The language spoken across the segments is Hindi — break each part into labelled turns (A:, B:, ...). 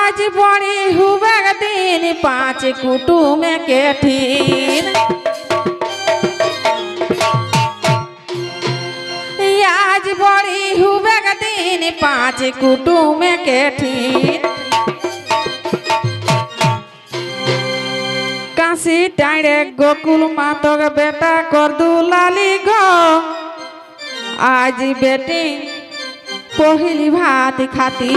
A: आज बड़ी हुए दिन पाँच कुटुम के ठीन आज बड़ी हुए दिन पाँच कुटुम के ठीन काशी टाइरे गोकुल मातक बेटा कर दुलाली गो आज बेटी पहली भात खाती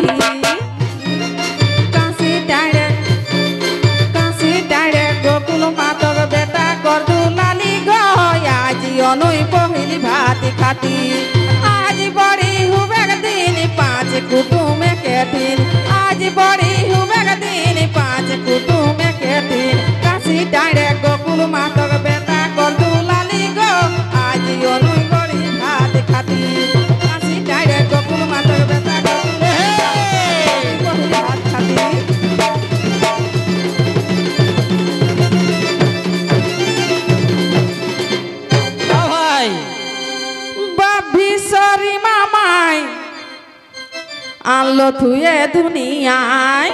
A: गोकुल मातक बेटा कर दुलाली गो आज अनुई पहली भात खाती आज बड़ी हुए दिन पाँच कुटुम के दिन आज बड़ी हुए दिन पाँच कुटुम के दिन काशी टाइरे गोकुल मातक बेटा कर दुलाली गो आज अनुई बड़ी भात खाती काशी टाइरे गोकुल मातक बेटा कर पहली भात खाती आनलो थुए दुनियाय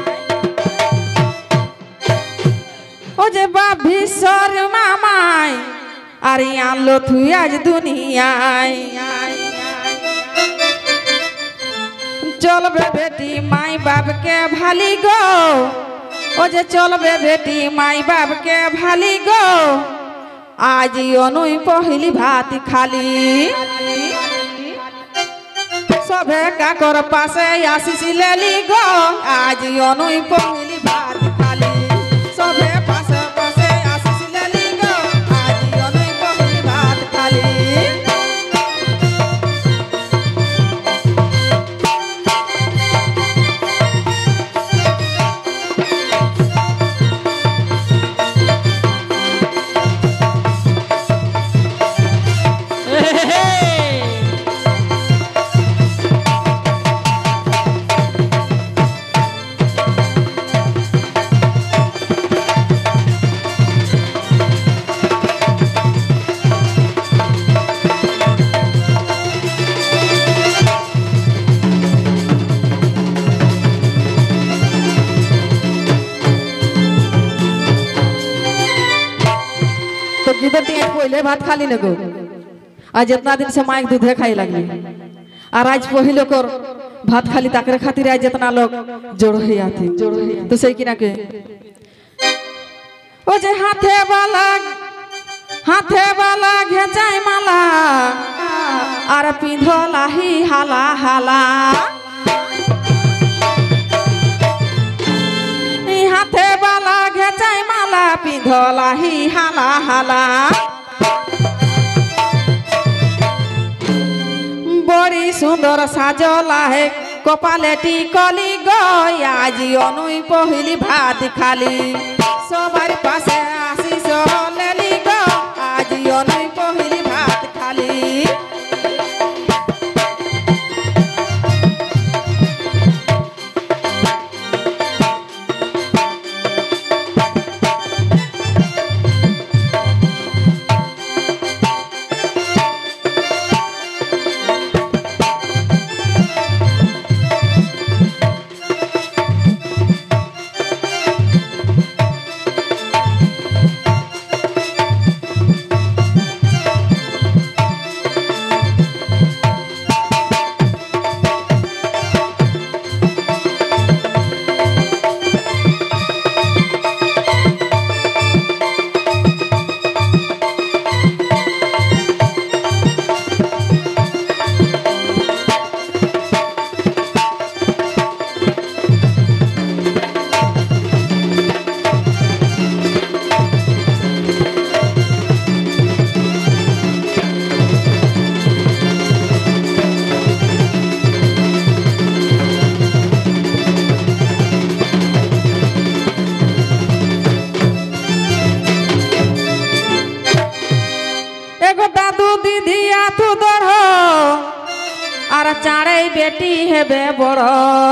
A: ओ जे बाभिसर मामाय अरे आनलो थुए आज दुनियाय चलबे बेटी माई बाप के भाली गो ओ जे चलबे बेटी माई बाप के भाली गो आज अनुई पहली भात खाली सभे का कर पासे आशीष लेली गो आज अनुई पहली भात खाली सभे पासे पासे आशीष लेली गो आज अनुई पहली भात खाली पहले भात खाली लगो आज जितना दिन से माइक दूधे खाई लगली और आज पहले कर भात खाली ताकरे खातिर आज जितना लोग जोड़ ही आती तो सही कि ना के ओ जे हाथे वाला घेचाई माला और पिंधला ही हाला हाला हाथे वाला घेचाई माला पिंधला ही हाला हाला बड़ी सुंदर साजला है कपाले टिकली गई आज अनुई पहली भात खाली सबार पासे आशीष लेली गो आज अनुई पहली भात खाली चारे बेटी हेबे बड़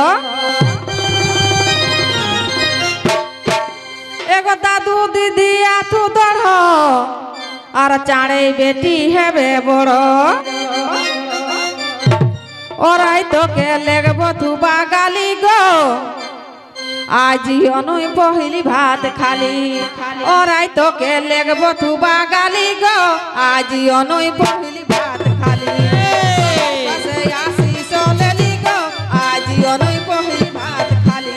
A: एगो दादू दीदी आठू दड़ और चारे बेटी हेबे बड़ और आई तो के लेगबो तू बागाली गो আজি অনুই পহিলি ভাত খালি ওরাই তোকে লেগব থুবা গালি গো আজি অনুই পহিলি ভাত খালি আসি চলেলি গো আজি অনুই পহিলি ভাত খালি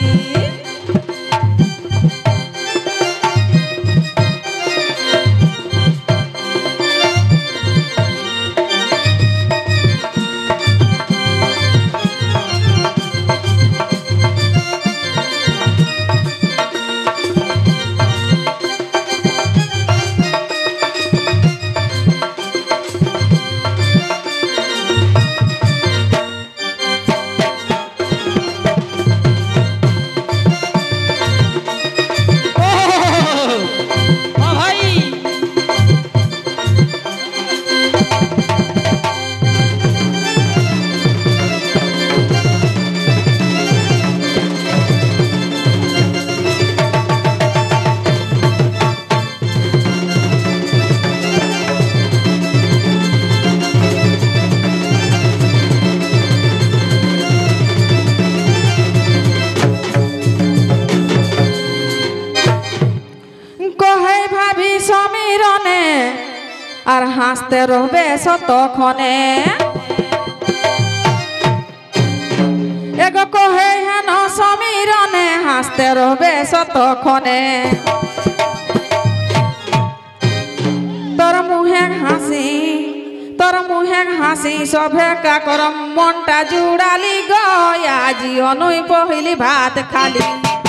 A: আর হাসতে রবে সতক্ষণে এগো কহে হেন সমীরনে হাসতে রবে সতক্ষণে তোর মুহে হাসি সভে কাকরম মনটা জুড়ালি গো আজি অনুই পহিলি ভাত খালি